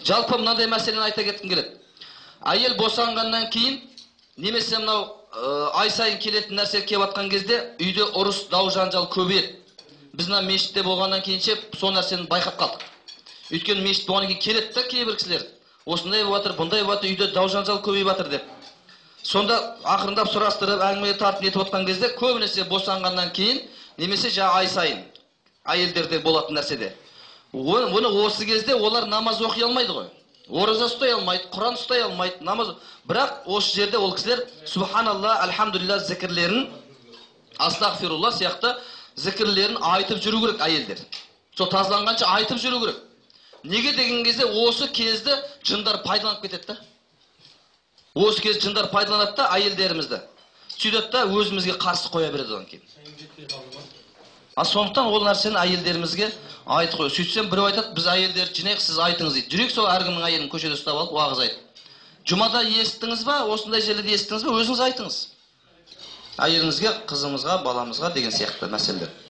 Жалпы мынандай мәселені айта кеткім келеді. Әйел босанғаннан кейін немесе мынау ай сайын келетін нәрсе келіп жатқан кезде үйде ұрыс, дау, жанжал көбейеді. Біз мына мешітте болғаннан кейінше сол нәрсені байқап қалдық. Өйткені мешіт болғаннан кейін келеді да кейбір кісілер. Осындай болып жатыр, бұндай болып жатыр, үйде дау, жанжал көбейіп жатыр деп. Сонда ақырындап сұрастырып, әңгіме тартып етіп отқан кезде көбінесе босанғаннан кейін немесе ай сайын әйелдерде болатын нәрседе. Оны осы кезде олар намаз оқи алмайды ғой. Ораза ұстай алмайды, Құран ұстай алмайды, намаз. Бірақ осы жерде ол кісілер субханалла, альхамдулилля зікірлерін, астағфирулла сияқты зікірлерін айтып жүру керек әйелдер. Сол тазаланғанша айтып жүру керек. Неге деген кезде осы кезде жындар пайдаланып кетеді да. Осы кезде жындар пайдаланады да әйелдерімізді. Сөйтеді да өзімізге қарсы қоя береді одан кейін. Сондықтан ол нәрсені әйелдерімізге айтып қой. Сөйтсем біреу айтады, біз әйелдерді жинайық, сіз айтыңыз дейді. Жүрек сол әркімнің әйелін көшеде ұстап алып уағыз айтып. Жұмада естіңіз ба, осындай жерлерде естіңіз ба, өзіңіз айтыңыз. Әйеліңізге, қызыңызға, баламызға деген сияқты мәселелер.